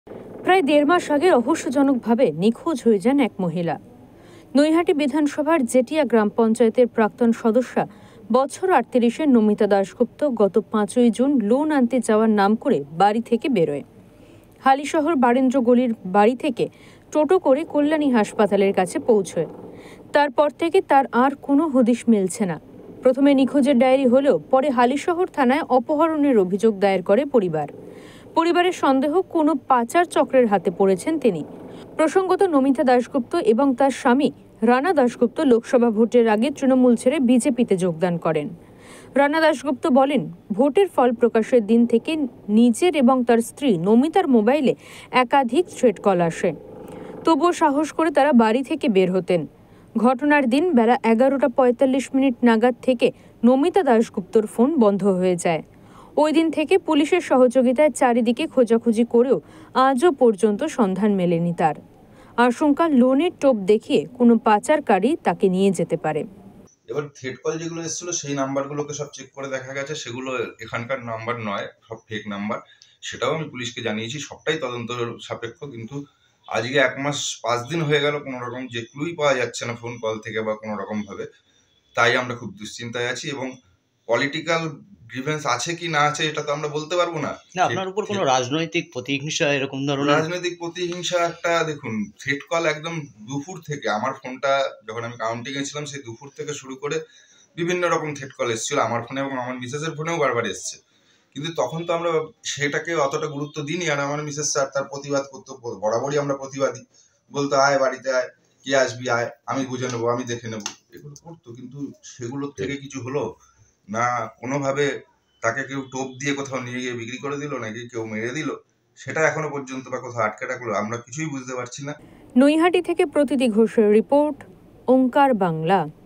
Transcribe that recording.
প্রায় ১.৫ মাস আগে রহস্যজনকভাবে নিখোঁজ হয়ে যান এক মহিলা। নৈহাটি বিধানসভার জেটিয়া গ্রাম পঞ্চায়েতের প্রাক্তন সদস্যা বছর ৩৮-এর নমিতা দাশগুপ্ত গত ৫ই জুন লোন আনতে যাওয়ার নাম করে বাড়ি থেকে বেরোয়। হালিশহর বারেন্দ্র গলির বাড়ি থেকে টোটো করে কল্যাণী হাসপাতালের কাছে পৌঁছয়। তারপর থেকে তার আর কোনো হদিশ মিলছে না। প্রথমে নিখোঁজের ডায়েরি হলেও পরে হালিশহর থানায় অপহরণের অভিযোগ দায়ের করে পরিবারের সন্দেহ কোনো পাচার চক্রের হাতে পড়েছেন তিনি। প্রসঙ্গত, নমিতা দাশগুপ্ত এবং তার স্বামী রানা দাশগুপ্ত লোকসভা ভোটের আগে তৃণমূল ছেড়ে বিজেপিতে যোগদান করেন। রানা দাশগুপ্ত বলেন, ভোটের ফল প্রকাশের দিন থেকে নিজের এবং তার স্ত্রী নমিতার মোবাইলে একাধিক থ্রেট কল আসে। তবুও সাহস করে তারা বাড়ি থেকে বের হতেন। ঘটনার দিন বেলা 11:45 নাগাদ থেকে নমিতা দাশগুপ্তর ফোন বন্ধ হয়ে যায়। ওই দিন থেকে পুলিশের সহযোগিতায় চারিদিকে খোঁজাখুঁজি করেও আজও পর্যন্ত সন্ধান মেলেনি তার। আশঙ্কা, লোনের টোপ দেখিয়ে কোনো পাচারকারী তাকে নিয়ে যেতে পারে। এবার থ্রেট কল যেগুলো এসেছিল সেই নাম্বারগুলোকে সব চেক করে দেখা গেছে সেগুলো এখানকার নাম্বার নয়, সব ফেক নাম্বার। সেটাও আমি পুলিশকে জানিয়েছি, সবটাই তদন্ত সাপেক্ষ। কিন্তু আজকে 1 মাস 5 দিন হয়ে গেল, কোনো রকম যে ক্লুই পাওয়া যাচ্ছে না ফোন কল থেকে বা কোনো রকম ভাবে। তাই আমরা খুব দুশ্চিন্তায় আছি। এবং পলিটিক্যাল গ্রিভেন্স আছে কি না আছে এটা তো আমরা বলতে পারবো না। আপনার উপর কোনো রাজনৈতিক প্রতিহিংসা এরকম ধরনের? রাজনৈতিক প্রতিহিংসা একটা দেখুন, থ্রেট কল একদম দুপুর থেকে, আমার ফোনটা যখন আমি কাউন্টিং এ ছিলাম সেই দুপুর থেকে শুরু করে বিভিন্ন রকম থ্রেট কল এসেছিল আমার ফোনে এবং আমার মিসেসের ফোনেও বারবার এসছে। কিন্তু তখন তো আমরা সেটাকে অতটা গুরুত্ব দিইনি। আর আমার মিসেস স্যার তার প্রতিবাদ করতো, বরাবরই আমরা প্রতিবাদী, বলতো আয় বাড়িতে আয়, কে আসবি আয়, আমি বুঝে নেবো, আমি দেখে নেবো, এগুলো করতো। কিন্তু সেগুলোর থেকে কিছু হলো না। কোনোভাবে তাকে কেউ টোপ দিয়ে কোথাও নিয়ে গিয়ে বিক্রি করে দিল, নাকি কেউ মেরে দিল, সেটা এখনো পর্যন্ত বা কোথাও আটকে রাখলো আমরা কিছুই বুঝতে পারছি না। নৈহাটি থেকে প্রতীতি ঘোষের রিপোর্ট, ওঙ্কার বাংলা।